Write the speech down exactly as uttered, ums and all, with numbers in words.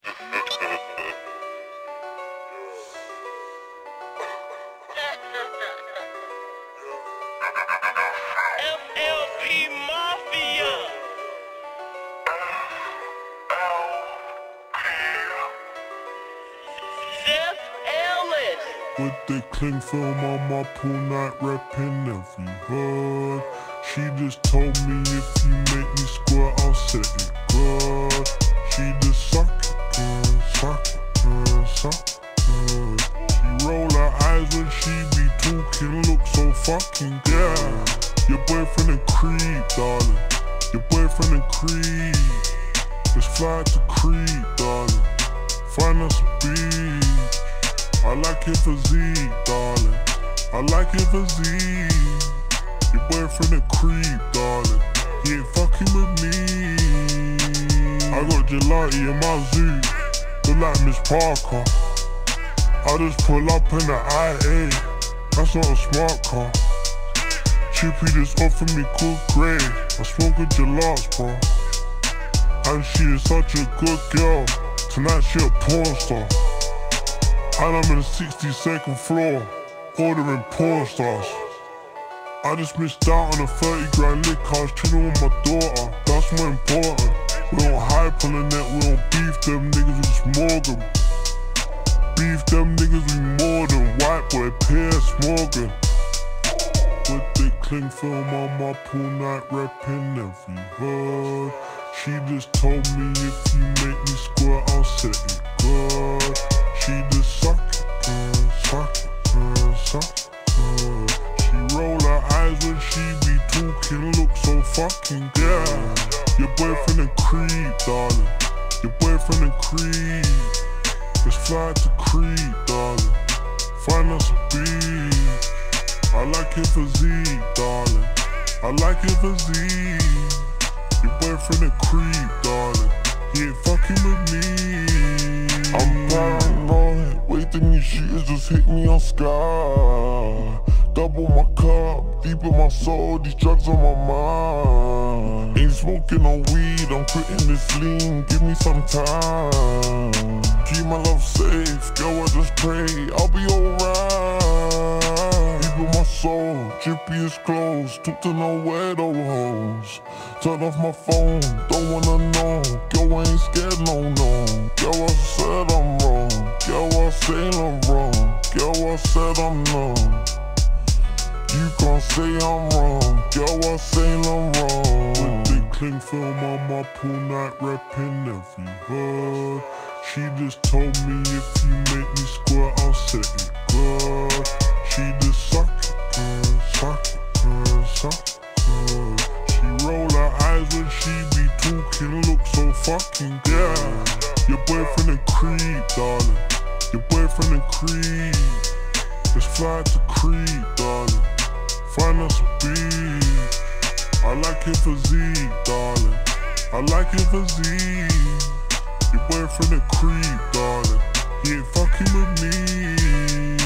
F L P Mafia. Zeph Ellis. With the cling film on my pool night, reppin' every hood. She just told me if you make me squirt, I'll set it good. She just suck it good, suck it good, suck it good. She roll her eyes when she be talking, look so fucking good. Your boyfriend a creep, darling. Your boyfriend a creep. Let's fly to Crete, darling. Find us a beach. I like your physique, darling. I like your physique. Your boyfriend a creep, darling. He ain't fucking with me. I got gelati in my zoo, look like Miss Parker. I just pull up in the I A, that's not a smart car. Chippy just offered me good grade, I smoke a gelato, bro. And she is such a good girl, tonight she a porn star. And I'm in the sixty-second floor, ordering porn stars. I just missed out on a thirty grand lick, I was chilling with my daughter. That's more important. We don't hype on the net, we don't beef them niggas, we just Morgan. Beef them niggas, we more than white boy Piers Morgan. With the cling film on my pool night, reppin' every hood. She just told me if you make me squirt, I'll set it good. She just suck it good, suck it good, suck it good. She roll her eyes when she be talking, look so fucking good. Your boyfriend a creep, darling. Your boyfriend a creep. Let's fly to Crete, darling. Find us a beach. I like your physique, darling. I like your physique. Your boyfriend a creep, darling. He ain't fucking with me. I'm paranoid, waiting these shooters just hit me on sky. Double my cup, deep in my soul, these drugs on my mind. Ain't smoking no weed, I'm quitting this lean, give me some time. Keep my love safe, girl, I just pray I'll be alright. Deep in my soul, drippy is close, took to no weirdo hoes. Turn off my phone, don't wanna know, girl, I ain't scared, no, no. Girl, I said I'm wrong, girl, I say I'm wrong, girl, I said I'm numb. You can't say I'm wrong, girl, I say I'm wrong. With the cling film on my pool night, reppin' every hood. She just told me if you make me squirt, I'll set it good. She just suck it good, suck it good, suck it good. She roll her eyes when she be talking, look so fucking good. Your boyfriend a creep, darling. Your boyfriend a creep. Let's fly to Crete, darling. Find us a beach. I like your physique, darling. I like your physique. Your boyfriend a creep, darling. He ain't fucking with me.